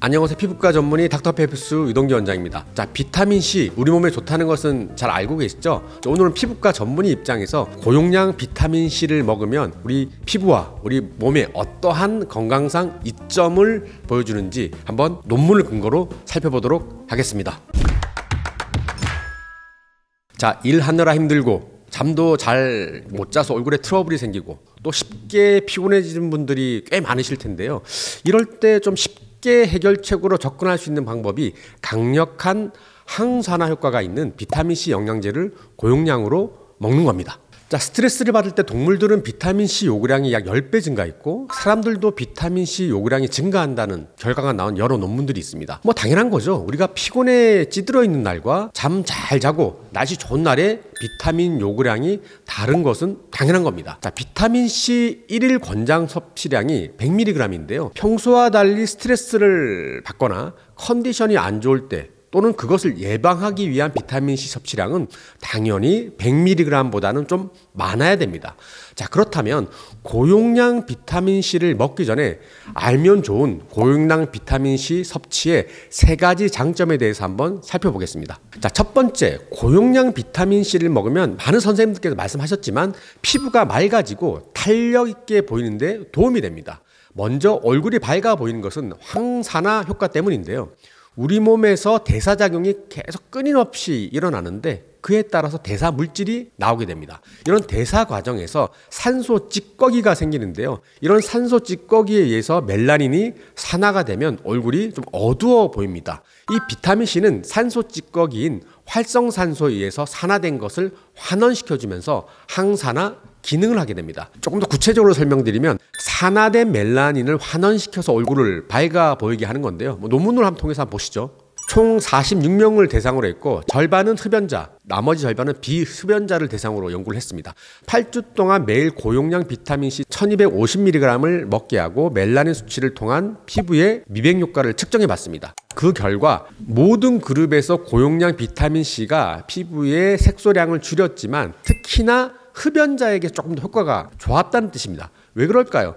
안녕하세요. 피부과 전문의 닥터페이프스 유동기 원장입니다. 자, 비타민C 우리 몸에 좋다는 것은 잘 알고 계시죠? 오늘은 피부과 전문의 입장에서 고용량 비타민C를 먹으면 우리 피부와 우리 몸에 어떠한 건강상 이점을 보여주는지 한번 논문을 근거로 살펴보도록 하겠습니다. 자, 일하느라 힘들고 잠도 잘 못 자서 얼굴에 트러블이 생기고 또 쉽게 피곤해지는 분들이 꽤 많으실 텐데요. 이럴 때 좀 쉽게 해결책으로 접근할 수 있는 방법이 강력한 항산화 효과가 있는 비타민C 영양제를 고용량으로 먹는 겁니다. 자, 스트레스를 받을 때 동물들은 비타민C 요구량이 약 10배 증가했고 사람들도 비타민C 요구량이 증가한다는 결과가 나온 여러 논문들이 있습니다. 뭐 당연한 거죠. 우리가 피곤해 찌들어 있는 날과 잠 잘 자고 날씨 좋은 날에 비타민 요구량이 다른 것은 당연한 겁니다. 자, 비타민C 1일 권장 섭취량이 100mg인데요. 평소와 달리 스트레스를 받거나 컨디션이 안 좋을 때 또는 그것을 예방하기 위한 비타민C 섭취량은 당연히 100mg보다는 좀 많아야 됩니다. 자, 그렇다면 고용량 비타민C를 먹기 전에 알면 좋은 고용량 비타민C 섭취의 3가지 장점에 대해서 한번 살펴보겠습니다. 자, 첫 번째, 고용량 비타민C를 먹으면 많은 선생님들께서 말씀하셨지만 피부가 맑아지고 탄력 있게 보이는데 도움이 됩니다. 먼저 얼굴이 밝아 보이는 것은 항산화 효과 때문인데요. 우리 몸에서 대사작용이 계속 끊임없이 일어나는데 그에 따라서 대사 물질이 나오게 됩니다. 이런 대사 과정에서 산소 찌꺼기가 생기는데요. 이런 산소 찌꺼기에 의해서 멜라닌이 산화가 되면 얼굴이 좀 어두워 보입니다. 이 비타민C는 산소 찌꺼기인 활성산소에 의해서 산화된 것을 환원시켜주면서 항산화 기능을 하게 됩니다. 조금 더 구체적으로 설명드리면 산화된 멜라닌을 환원시켜서 얼굴을 밝아 보이게 하는 건데요. 논문을 한번 통해서 한번 보시죠. 총 46명을 대상으로 했고 절반은 흡연자, 나머지 절반은 비흡연자를 대상으로 연구를 했습니다. 8주 동안 매일 고용량 비타민C 1250mg을 먹게 하고 멜라닌 수치를 통한 피부의 미백 효과를 측정해 봤습니다. 그 결과 모든 그룹에서 고용량 비타민C가 피부의 색소량을 줄였지만 특히나 흡연자에게 조금 더 효과가 좋았다는 뜻입니다. 왜 그럴까요?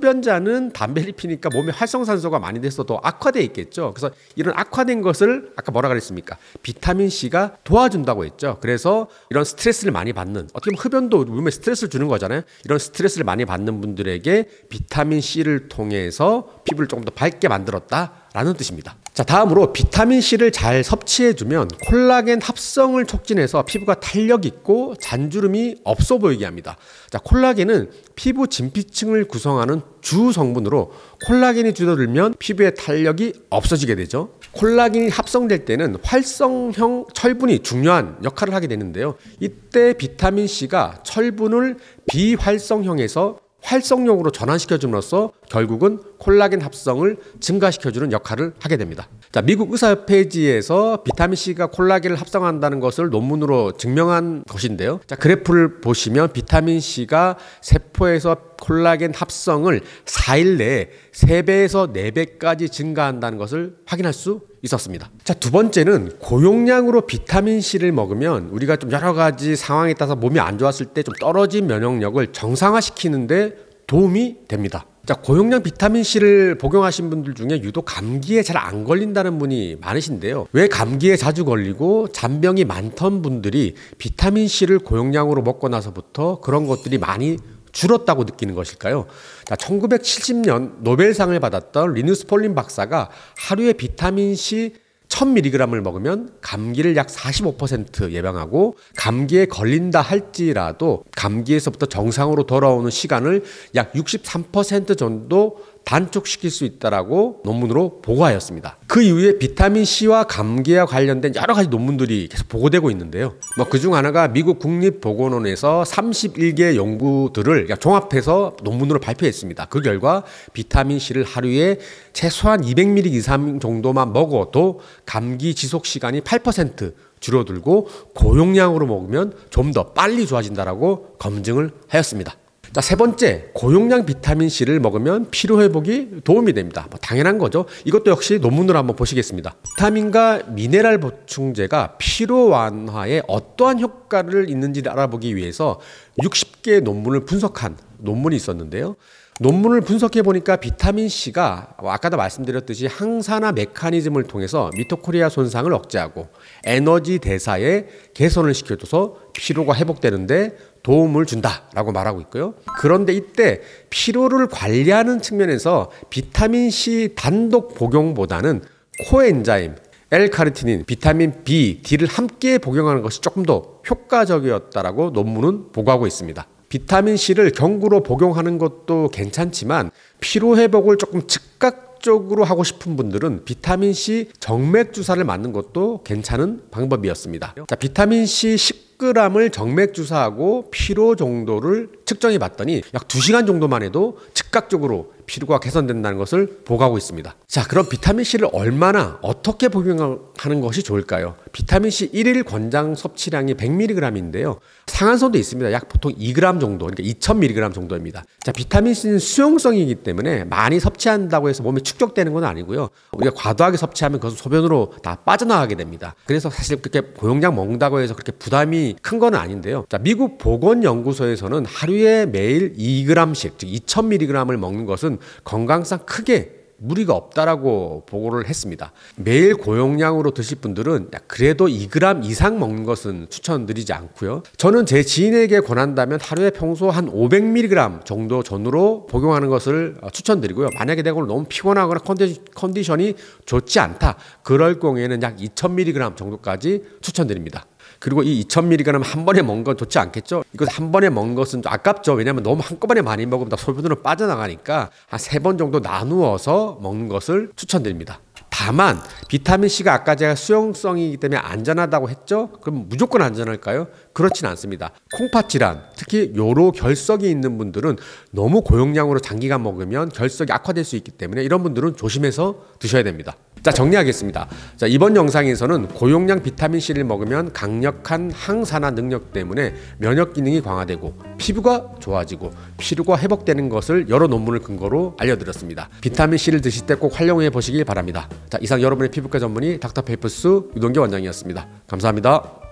흡연자는 담배를 피니까 몸에 활성산소가 많이 돼서 더 악화되어 있겠죠. 그래서 이런 악화된 것을 아까 뭐라 그랬습니까? 비타민C가 도와준다고 했죠. 그래서 이런 스트레스를 많이 받는, 어떻게 보면 흡연도 몸에 스트레스를 주는 거잖아요. 이런 스트레스를 많이 받는 분들에게 비타민C를 통해서 피부를 조금 더 밝게 만들었다라는 뜻입니다. 자, 다음으로 비타민C를 잘 섭취해주면 콜라겐 합성을 촉진해서 피부가 탄력 있고 잔주름이 없어 보이게 합니다. 자, 콜라겐은 피부 진피층을 구성하는 주 성분으로 콜라겐이 줄어들면 피부의 탄력이 없어지게 되죠. 콜라겐이 합성될 때는 활성형 철분이 중요한 역할을 하게 되는데요. 이때 비타민C가 철분을 비활성형에서 활성용으로 전환시켜줌으로써 결국은 콜라겐 합성을 증가시켜주는 역할을 하게 됩니다. 자, 미국 의사협회지에서 비타민C가 콜라겐을 합성한다는 것을 논문으로 증명한 것인데요. 자, 그래프를 보시면 비타민C가 세포에서 콜라겐 합성을 4일 내에 3배에서 4배까지 증가한다는 것을 확인할 수 있었습니다. 자, 두 번째는 고용량으로 비타민C를 먹으면 우리가 좀 여러 가지 상황에 따라서 몸이 안 좋았을 때 좀 떨어진 면역력을 정상화시키는데 도움이 됩니다. 자, 고용량 비타민C를 복용하신 분들 중에 유독 감기에 잘 안 걸린다는 분이 많으신데요. 왜 감기에 자주 걸리고 잔병이 많던 분들이 비타민C를 고용량으로 먹고 나서부터 그런 것들이 많이 줄었다고 느끼는 것일까요? 자, 1970년 노벨상을 받았던 리누스 폴린 박사가 하루에 비타민C 1000mg을 먹으면 감기를 약 45% 예방하고 감기에 걸린다 할지라도 감기에서부터 정상으로 돌아오는 시간을 약 63% 정도 단축시킬 수 있다라고 논문으로 보고하였습니다. 그 이후에 비타민C와 감기와 관련된 여러 가지 논문들이 계속 보고되고 있는데요. 그중 하나가 미국 국립보건원에서 31개 연구들을 종합해서 논문으로 발표했습니다. 그 결과 비타민C를 하루에 최소한 200mg 이상 정도만 먹어도 감기 지속 시간이 8% 줄어들고 고용량으로 먹으면 좀 더 빨리 좋아진다라고 검증을 하였습니다. 자, 세 번째, 고용량 비타민C를 먹으면 피로회복이 도움이 됩니다. 당연한 거죠. 이것도 역시 논문으로 한번 보시겠습니다. 비타민과 미네랄 보충제가 피로 완화에 어떠한 효과를 있는지를 알아보기 위해서 60개의 논문을 분석한 논문이 있었는데요. 논문을 분석해 보니까 비타민 C가 아까도 말씀드렸듯이 항산화 메커니즘을 통해서 미토콘드리아 손상을 억제하고 에너지 대사에 개선을 시켜줘서 피로가 회복되는데 도움을 준다라고 말하고 있고요. 그런데 이때 피로를 관리하는 측면에서 비타민 C 단독 복용보다는 코엔자임, L카르티닌, 비타민 B, D를 함께 복용하는 것이 조금 더 효과적이었다라고 논문은 보고하고 있습니다. 비타민 C를 경구로 복용하는 것도 괜찮지만 피로 회복을 조금 즉각적으로 하고 싶은 분들은 비타민 C 정맥 주사를 맞는 것도 괜찮은 방법이었습니다. 자, 비타민 C 10g을 정맥 주사하고 피로 정도를 측정해 봤더니 약 2시간 정도만 해도 즉각적으로 피로가 개선된다는 것을 보고하고 있습니다. 자, 그럼 비타민 C를 얼마나 어떻게 복용하는 것이 좋을까요? 비타민 C 1일 권장 섭취량이 100mg인데요. 상한선도 있습니다. 약 보통 2g 정도, 그러니까 2000mg 정도입니다. 자, 비타민 C는 수용성이기 때문에 많이 섭취한다고 해서 몸에 축적되는 건 아니고요. 우리가 과도하게 섭취하면 그것은 소변으로 다 빠져나가게 됩니다. 그래서 사실 그렇게 고용량 먹는다고 해서 그렇게 부담이 큰 건 아닌데요. 자, 미국 보건연구소에서는 하루에 매일 2g씩, 즉 2000mg을 먹는 것은 건강상 크게 무리가 없다라고 보고를 했습니다. 매일 고용량으로 드실 분들은 그래도 2g 이상 먹는 것은 추천드리지 않고요. 저는 제 지인에게 권한다면 하루에 평소 한 500mg 정도 전후로 복용하는 것을 추천드리고요. 만약에 내가 오늘 너무 피곤하거나 컨디션이 좋지 않다, 그럴 경우에는 약 2000mg 정도까지 추천드립니다. 그리고 이 2000mg 한 번에 먹는 건 좋지 않겠죠? 이거 한 번에 먹는 것은 좀 아깝죠. 왜냐하면 너무 한꺼번에 많이 먹으면 다 소변으로 빠져나가니까 한 3번 정도 나누어서 먹는 것을 추천드립니다. 다만 비타민 C가 아까 제가 수용성이기 때문에 안전하다고 했죠? 그럼 무조건 안전할까요? 그렇진 않습니다. 콩팥 질환, 특히 요로 결석이 있는 분들은 너무 고용량으로 장기간 먹으면 결석이 악화될 수 있기 때문에 이런 분들은 조심해서 드셔야 됩니다. 자, 정리하겠습니다. 자, 이번 영상에서는 고용량 비타민 C를 먹으면 강력한 항산화 능력 때문에 면역 기능이 강화되고 피부가 좋아지고 피로가 회복되는 것을 여러 논문을 근거로 알려드렸습니다. 비타민 C를 드실 때 꼭 활용해 보시길 바랍니다. 자, 이상 여러분의 피부과 전문의 닥터펠프스 유동규 원장이었습니다. 감사합니다.